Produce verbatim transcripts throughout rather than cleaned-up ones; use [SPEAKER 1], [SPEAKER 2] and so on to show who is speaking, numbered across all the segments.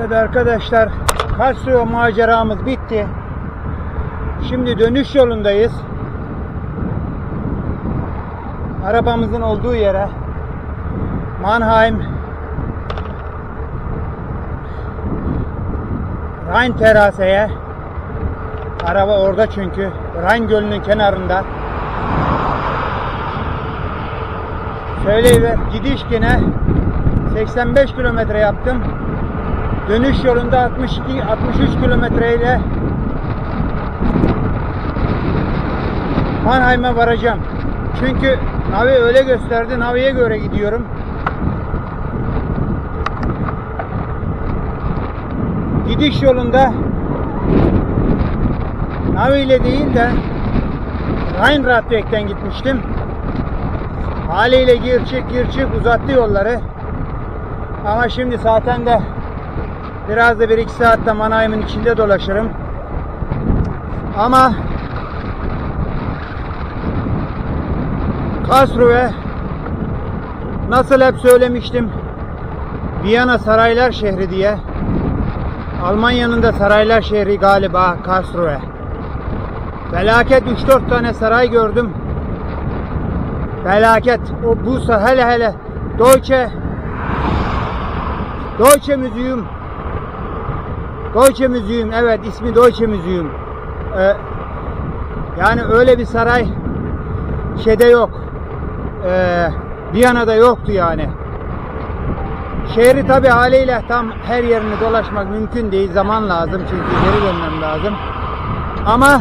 [SPEAKER 1] Evet arkadaşlar, Karlsruhe maceramız bitti. Şimdi dönüş yolundayız. Arabamızın olduğu yere, Mannheim Rheinterrasse'ye. Araba orada çünkü. Rhein Gölü'nün kenarında. Söyleyiver, gidiş gene seksen beş kilometre yaptım. Dönüş yolunda altmış iki altmış üç kilometre ile Mannheim'e varacağım. Çünkü Navi öyle gösterdi. Navi'ye göre gidiyorum. Gidiş yolunda Navi ile değil de Rheinradweg'den gitmiştim. Haliyle gir çık gir çık uzattı yolları. Ama şimdi zaten de biraz da bir iki saatte Mannheim'in içinde dolaşırım. Ama Karlsruhe, nasıl hep söylemiştim, Viyana saraylar şehri diye. Almanya'nın da saraylar şehri galiba Karlsruhe. Felaket üç dört tane saray gördüm. Felaket. O bu hele hele Deutsche Deutsche Museum. Deutsche Museum, evet, ismi Deutsche Museum. Ee, yani öyle bir saray şeyde yok. Ee, Viyana'da yoktu yani. Şehri tabi haliyle tam her yerini dolaşmak mümkün değil. Zaman lazım çünkü geri dönmem lazım. Ama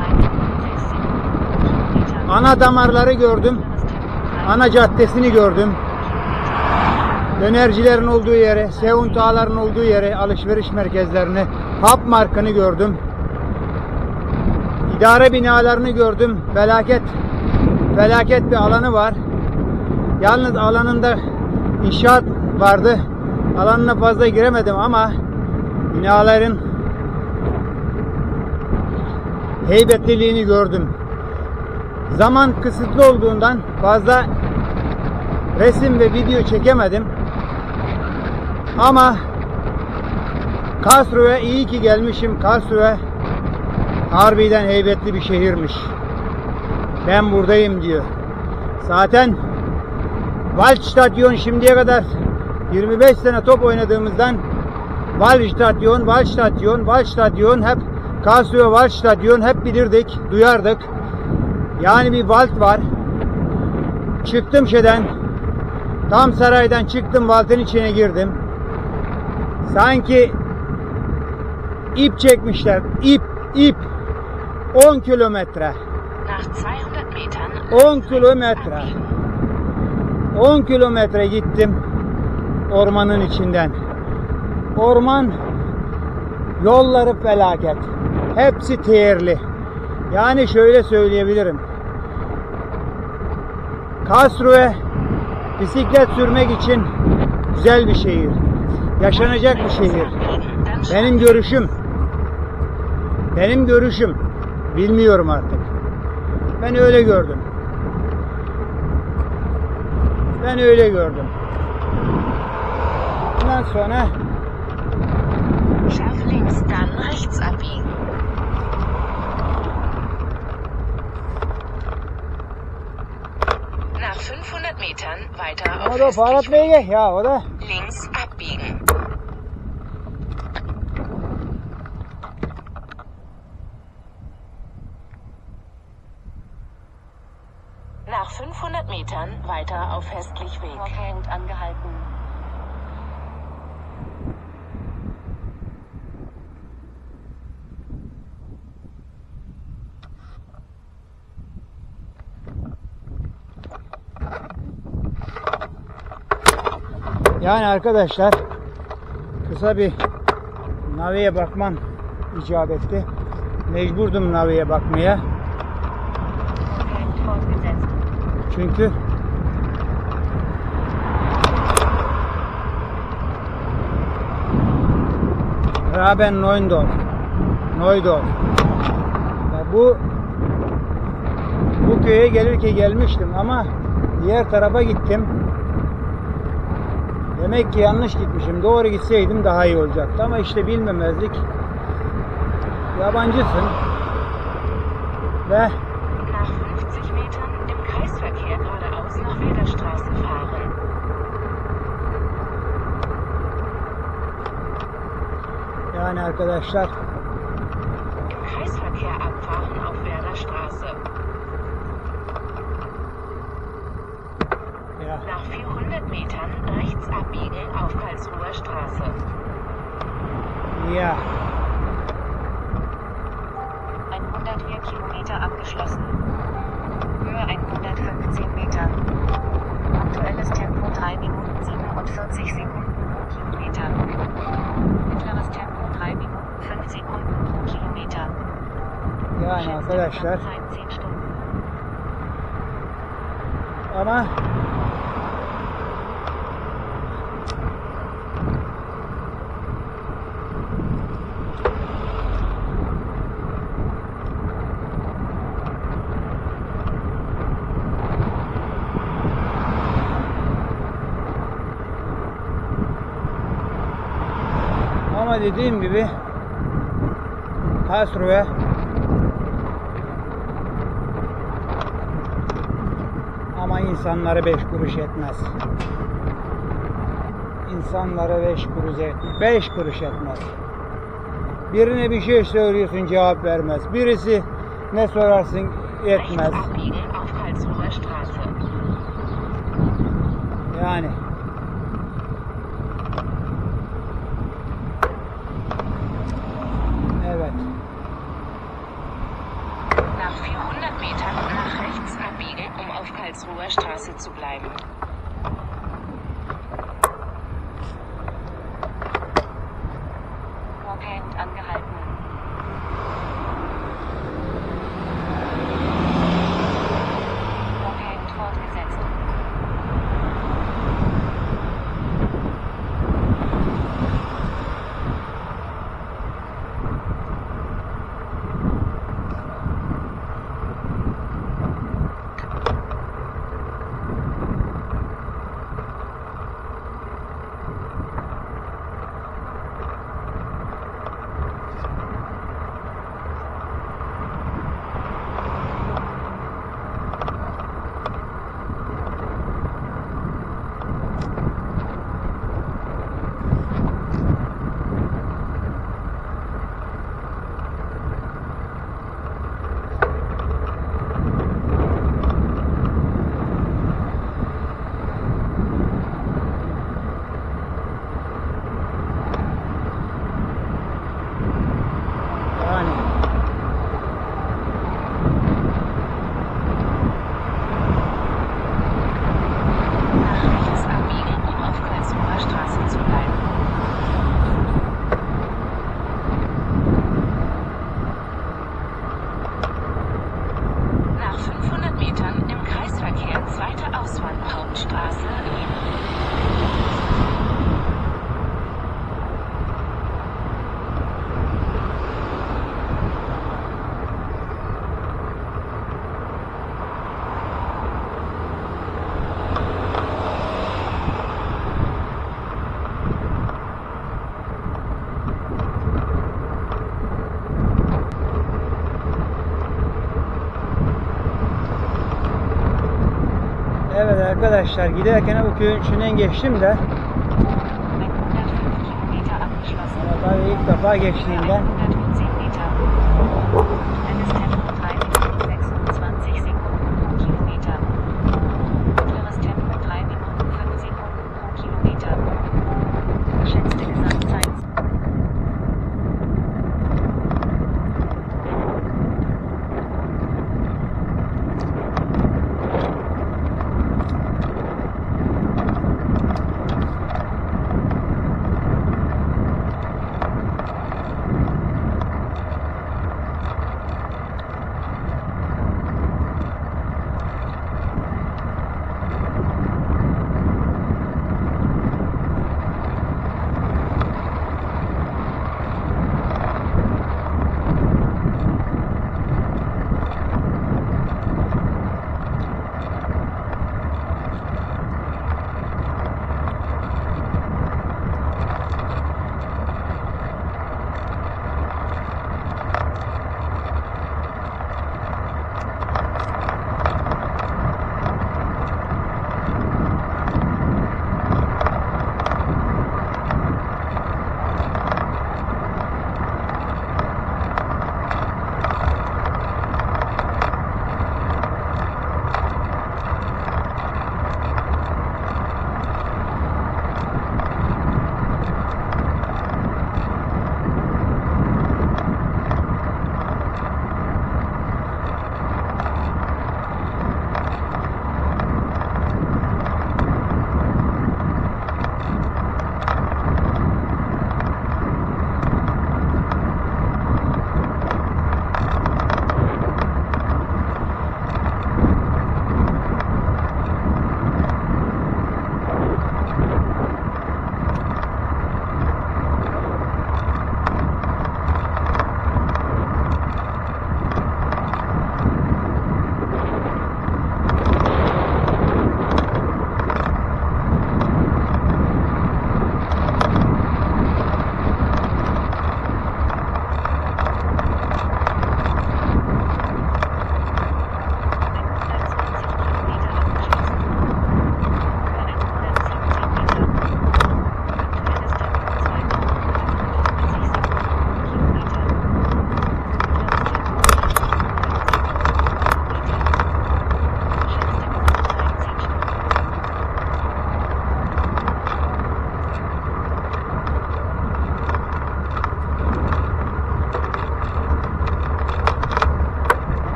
[SPEAKER 1] ana damarları gördüm. Ana caddesini gördüm. Dönercilerin olduğu yeri, Seunt ağaların olduğu yeri, alışveriş merkezlerini, Hauptmarkt'ını gördüm. İdare binalarını gördüm. Felaket, felaket bir alanı var. Yalnız alanında inşaat vardı. Alanına fazla giremedim ama binaların heybetliliğini gördüm. Zaman kısıtlı olduğundan fazla resim ve video çekemedim. Ama Karlsruhe, iyi ki gelmişim. Karlsruhe harbiden heybetli bir şehirmiş. Ben buradayım diyor. Zaten Waldstadion şimdiye kadar yirmi beş sene top oynadığımızdan Waldstadion, Waldstadion, Waldstadion hep Karlsruhe Waldstadion hep bilirdik, duyardık. Yani bir Wald var. Çıktım şeyden, tam saraydan çıktım, Wald'ın içine girdim. Sanki ip çekmişler. İp, ip. on kilometre. on kilometre. on kilometre gittim ormanın içinden. Orman yolları felaket. Hepsi tehirli. Yani şöyle söyleyebilirim. Karlsruhe bisiklet sürmek için güzel bir şehir. Yaşanacak bir şehir. Benim görüşüm. Benim görüşüm. Bilmiyorum artık. Ben öyle gördüm. Ben öyle gördüm. Bundan sonra
[SPEAKER 2] Scharf links, dann rechts abbiegen. Nach fünfhundert Metern weiter auf
[SPEAKER 1] o da Fahrradwege ya, o da
[SPEAKER 2] links abbiegen. Nach fünfhundert Metern weiter auf Hestlichweg. Vorfahrt angehalten.
[SPEAKER 1] yani arkadaşlar, kısa bir Navi'ye bakmam icap etti. Mecburdum Navi'ye bakmaya. Çünkü Raben Neundorf Neudorf bu bu köye gelirken gelmiştim ama diğer tarafa gittim. Demek ki yanlış gitmişim. Doğru gitseydim daha iyi olacaktı. Ama işte bilmemezlik. Yabancısın. Ve
[SPEAKER 2] Nach fünfzig Metern im Kreisverkehr geradeaus nach Werderstraße fahren.
[SPEAKER 1] yani arkadaşlar
[SPEAKER 2] Im Kreisverkehr abfahren auf Werderstraße.
[SPEAKER 1] ya
[SPEAKER 2] Nach vierhundert Metern rechts abbiegen auf Karlsruher Straße.
[SPEAKER 1] ya
[SPEAKER 2] hundertvier Kilometer abgeschlossen. Höhe hundertfünfzehn Meter. Aktuelles Tempo drei Minuten siebenundvierzig Sekunden pro Kilometer. Mittleres Tempo drei Minuten fünf Sekunden pro Kilometer.
[SPEAKER 1] yani arkadaşlar
[SPEAKER 2] Zeit zehn Stunden.
[SPEAKER 1] ama Ama dediğim gibi Karlsruhe ama insanlara beş kuruş etmez. İnsanlara beş kuruş etmez. Beş kuruş etmez. Birine bir şey söylüyorsun cevap vermez. Birisi ne sorarsın etmez.
[SPEAKER 2] Rechts abbiegen auf Karlsruher Straße.
[SPEAKER 1] Yani evet.
[SPEAKER 2] Nach vierhundert Metern nach rechts abbiegen, um auf Karlsruher Straße zu bleiben. Vorgehend angehalten. Vorgehend fortgesetzt.
[SPEAKER 1] Yani
[SPEAKER 2] Nach rechts abbiegen, um auf Karlsruher Straße zu bleiben. Nach fünfhundert Metern im Kreisverkehr zweite Ausfahrt Hauptstraße nehmen.
[SPEAKER 1] evet arkadaşlar giderken bu köyün içinden geçtim de
[SPEAKER 2] hundertfünf Kilometer abgeschlossen.
[SPEAKER 1] ama tabii ilk defa geçtiğimden
[SPEAKER 2] hundertzehn Meter. Aktuelles Tempo drei Minuten sechsundzwanzig Sekunden pro Kilometer. Mittleres Tempo drei Minuten fünf Sekunden pro Kilometer. Geschätzte Gesamtzeit.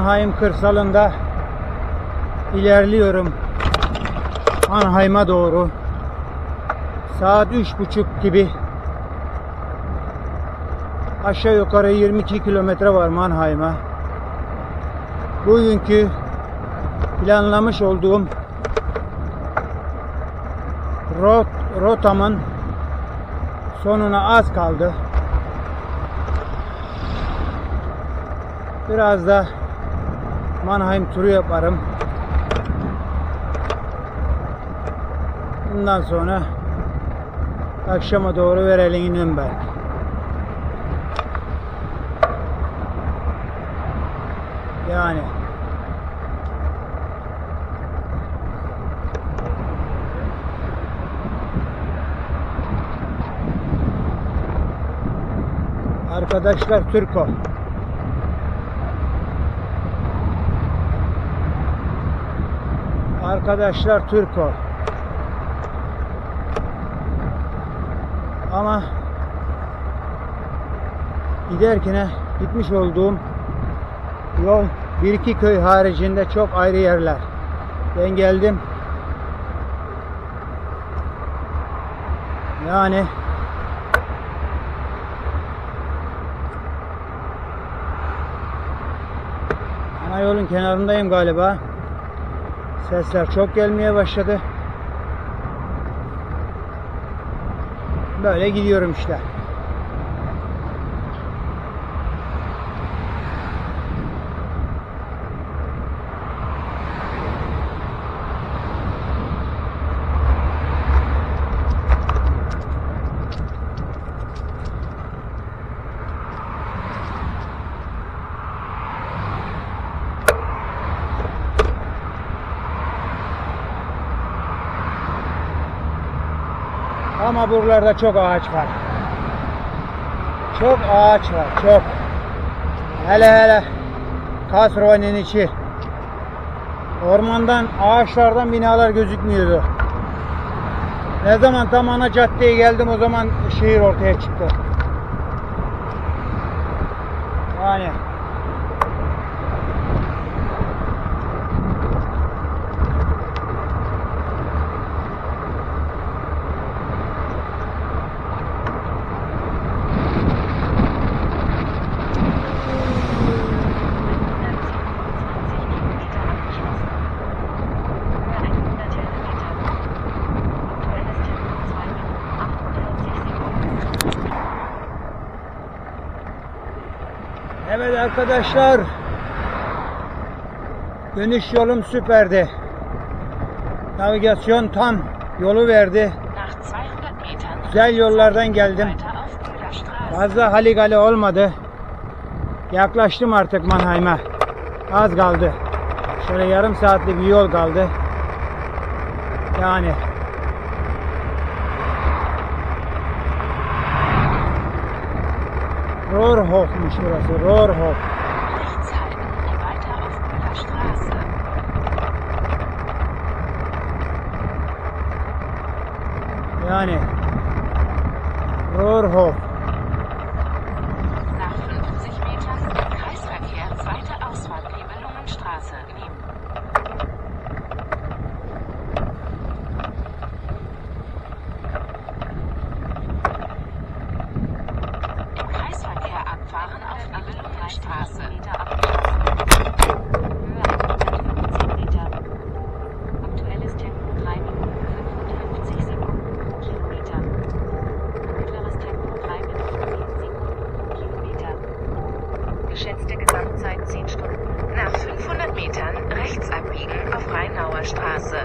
[SPEAKER 1] Mannheim kırsalında ilerliyorum. Mannheim'a doğru. Saat üç buçuk gibi. Aşağı yukarı yirmi iki kilometre var Mannheim'a. Bugünkü planlamış olduğum rot, rotamın sonuna az kaldı. Biraz da Mannheim turu yaparım. Bundan sonra akşama doğru Verelingen Nürnberg. Yani arkadaşlar Türko. Arkadaşlar Türko. Ama giderken gitmiş olduğum yol bir iki köy haricinde çok ayrı yerler. Ben geldim. Yani ana yolun kenarındayım galiba. Sesler çok gelmeye başladı. Böyle gidiyorum işte. Ama buralarda çok ağaç var. Çok ağaç var, çok. Hele hele Karlsruhe'nin içi. Ormandan, ağaçlardan binalar gözükmüyordu. Ne zaman tam ana caddeye geldim o zaman şehir ortaya çıktı. Yani evet arkadaşlar, dönüş yolum süperdi. Navigasyon tam yolu verdi. Güzel yollardan geldim. Fazla haligali olmadı. Yaklaştım artık Mannheim'a. Az kaldı. Şöyle yarım saatlik bir yol kaldı. Yani Rohrhof'muş burası. Rohrhof. Yani Rohrhof.
[SPEAKER 2] Nach fünfzig Metern Kreisverkehr, zweite Ausfahrt Nibelungenstraße nehmen. Im Kreisverkehr abfahren auf Nibelungenstraße. Höhe hundertfünfzehn Meter. Aktuelles Tempo drei Minuten fünfundfünfzig Sekunden pro Kilometer. Mittleres Tempo drei Minuten sieben Sekunden pro Kilometer. Geschätzte Gesamtzeit zehn Stunden. Nach fünfhundert Metern rechts abbiegen auf Rheinauer Straße.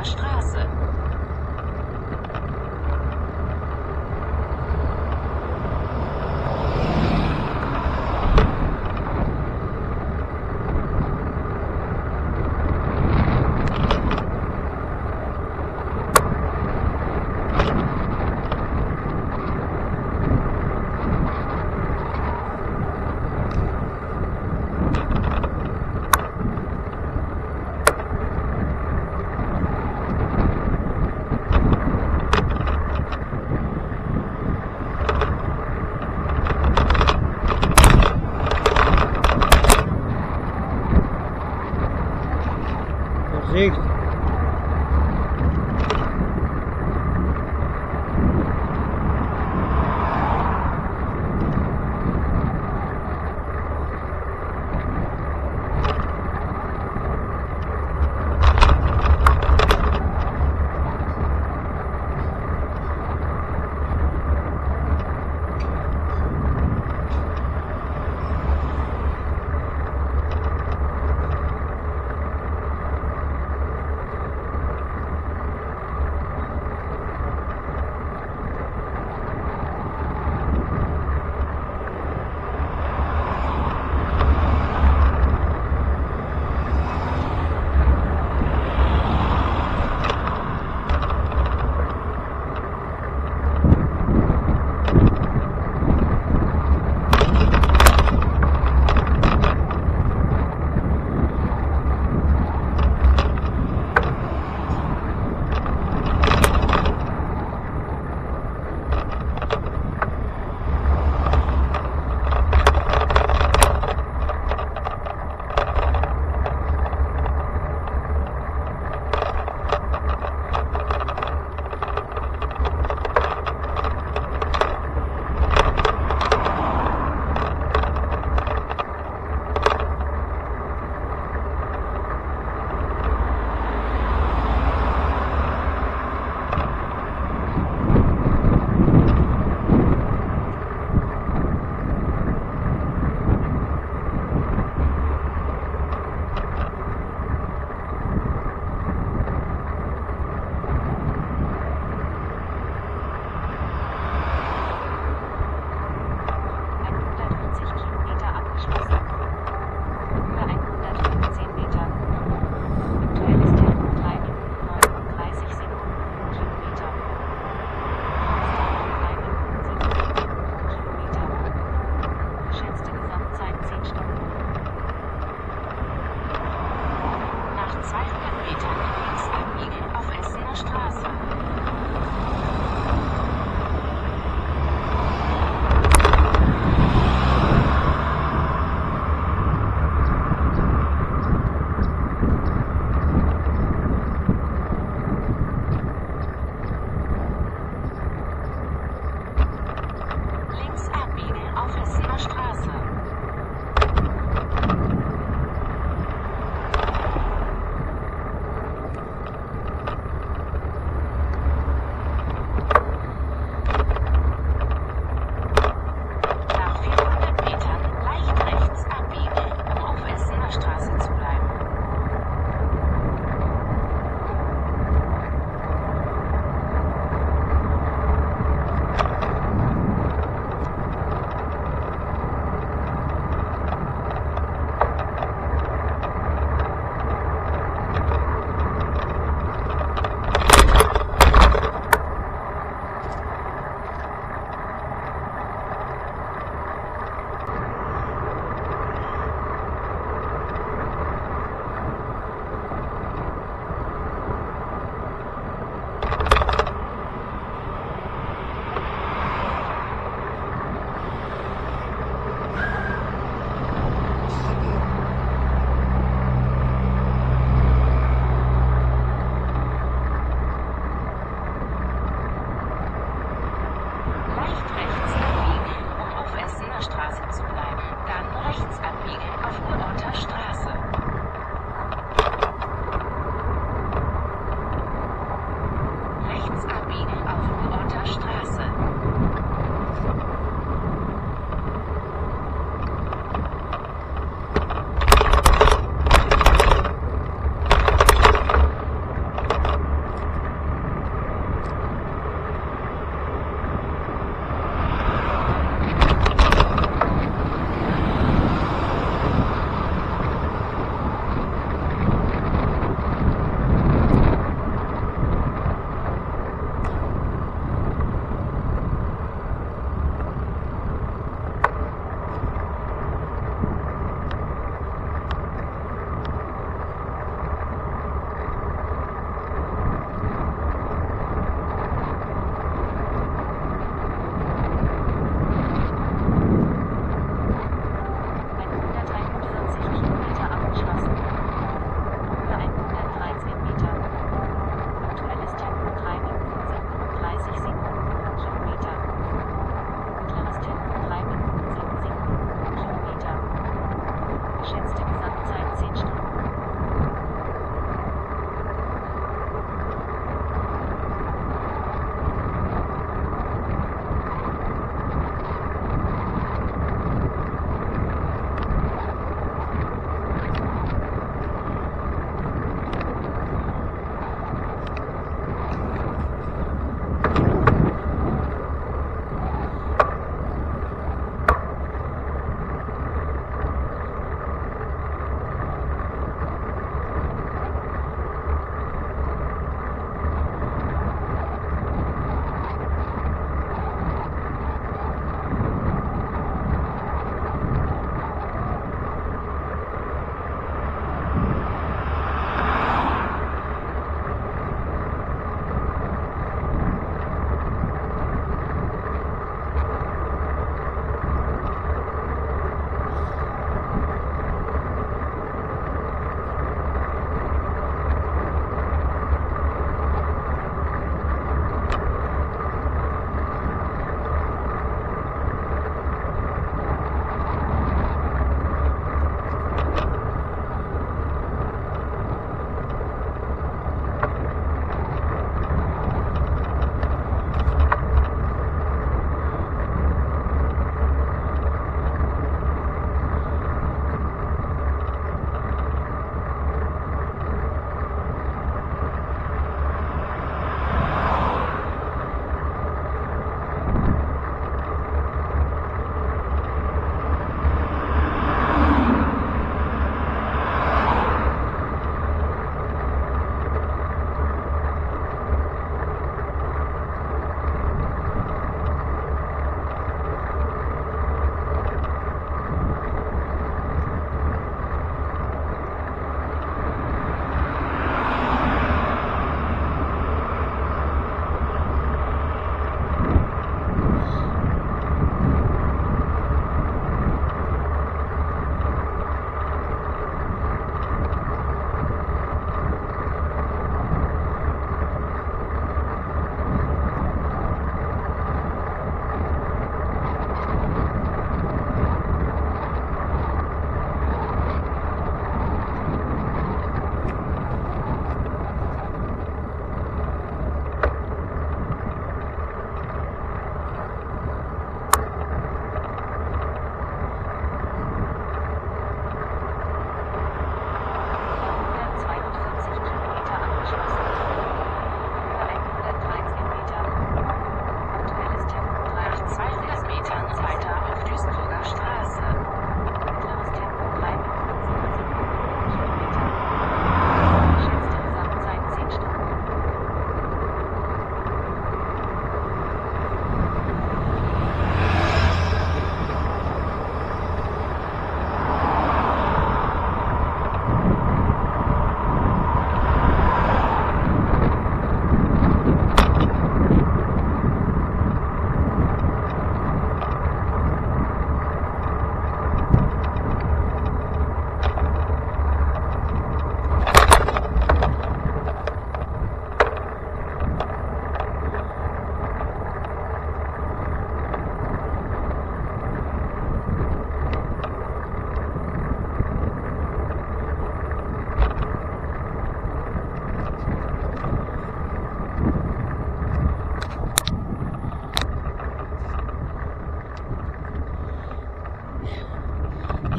[SPEAKER 2] Essener Straße.
[SPEAKER 1] Vorsicht!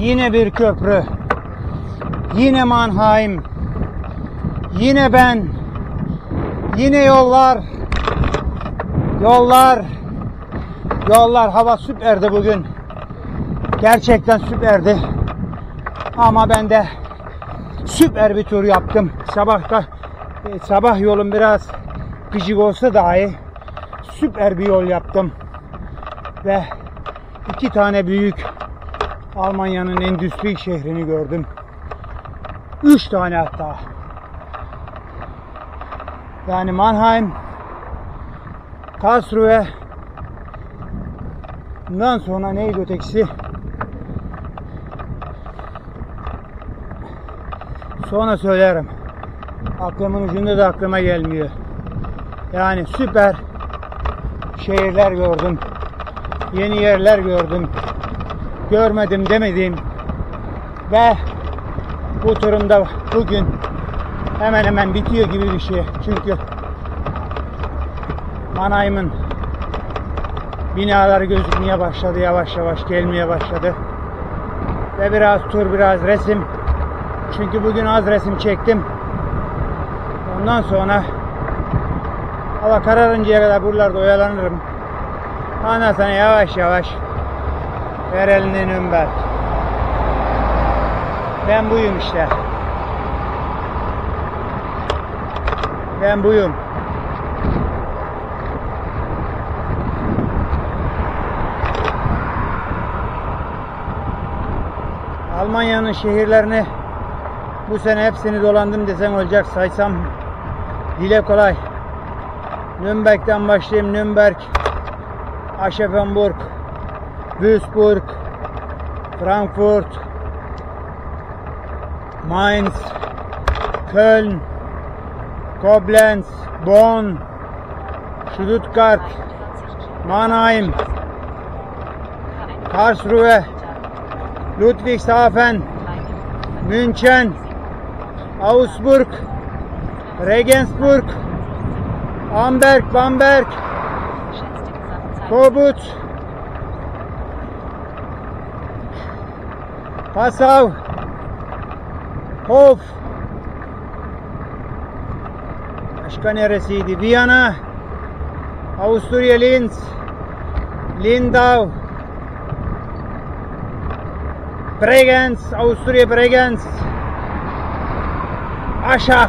[SPEAKER 1] Yine bir köprü. Yine Mannheim. Yine ben. Yine yollar. Yollar. Yollar. Hava süperdi bugün. Gerçekten süperdi. Ama ben de süper bir tur yaptım. Sabahta sabah yolum biraz gıcık olsa dahi süper bir yol yaptım. Ve iki tane büyük Almanya'nın endüstri şehrini gördüm. Üç tane hatta. Yani Mannheim, Karlsruhe, bundan sonra neydi ötekisi? Sonra söylerim. Aklımın ucunda da aklıma gelmiyor. Yani süper şehirler gördüm. Yeni yerler gördüm. Görmedim demediğim ve bu turumda bugün hemen hemen bitiyor gibi bir şey. Çünkü Mannheim'ın binaları gözükmeye başladı, yavaş yavaş gelmeye başladı. Ve biraz tur, biraz resim. Çünkü bugün az resim çektim. Ondan sonra hava kararıncaya kadar buralarda oyalanırım. Ondan sonra yavaş yavaş ver elini Nürnberg. Ben buyum işte. Ben buyum. Almanya'nın şehirlerini bu sene hepsini dolandım desem olacak, saysam dile kolay. Nürnberg'den başlayayım. Nürnberg, Aschaffenburg, Duisburg, Frankfurt, Mainz, Köln, Koblenz, Bonn, Stuttgart, Mannheim, Karlsruhe, Ludwigshafen, München, Augsburg, Regensburg, Amberg, Bamberg, Kobut, Passau, Hof, başka neresiydi? Viyana, Avusturya Linz, Lindau, Bregenz, Avusturya Bregenz, Aschach,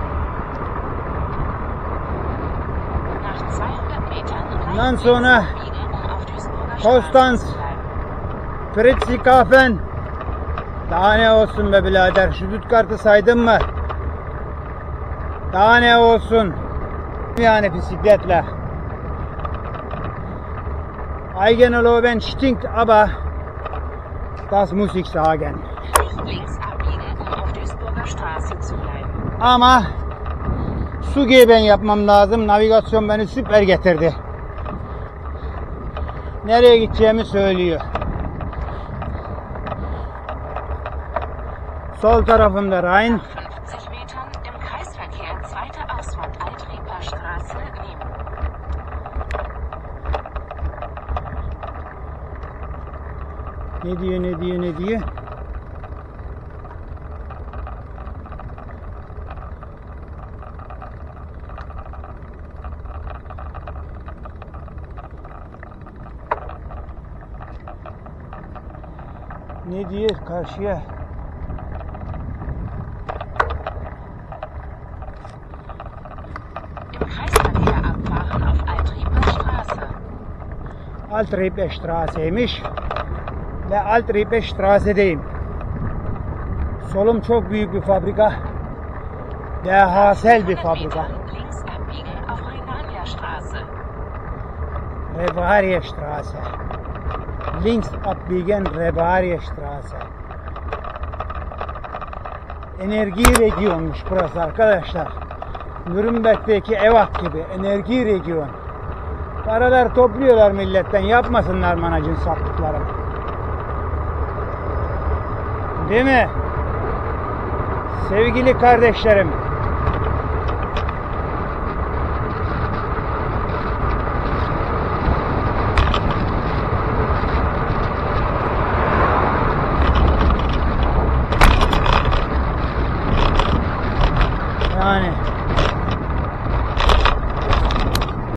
[SPEAKER 1] ondan sonra Konstanz, Friedrichshafen. Daha ne olsun be birader, Stuttgart'ı saydın mı? Daha ne olsun? Yani bisikletle. Eigenloben stinkt, aber das muss ich sagen. Ama su ben yapmam lazım. Navigasyon beni süper getirdi. Nereye gideceğimi söylüyor. Sol tarafımda Rhein. Ne diyor, ne diyor, ne diyor? Ne diyor karşıya? Altriebstraße'ymiş ve Altriebstraße'deyim. Solum çok büyük bir fabrika. Dehasel bir fabrika. Revarierstraße. Links abbiegen Revarierstraße. Enerji regionmuş burası arkadaşlar. Nürnberg'deki Evak gibi enerji region. Paralar topluyorlar milletten, yapmasınlar manacın sattıkları. Değil mi? Sevgili kardeşlerim. Yani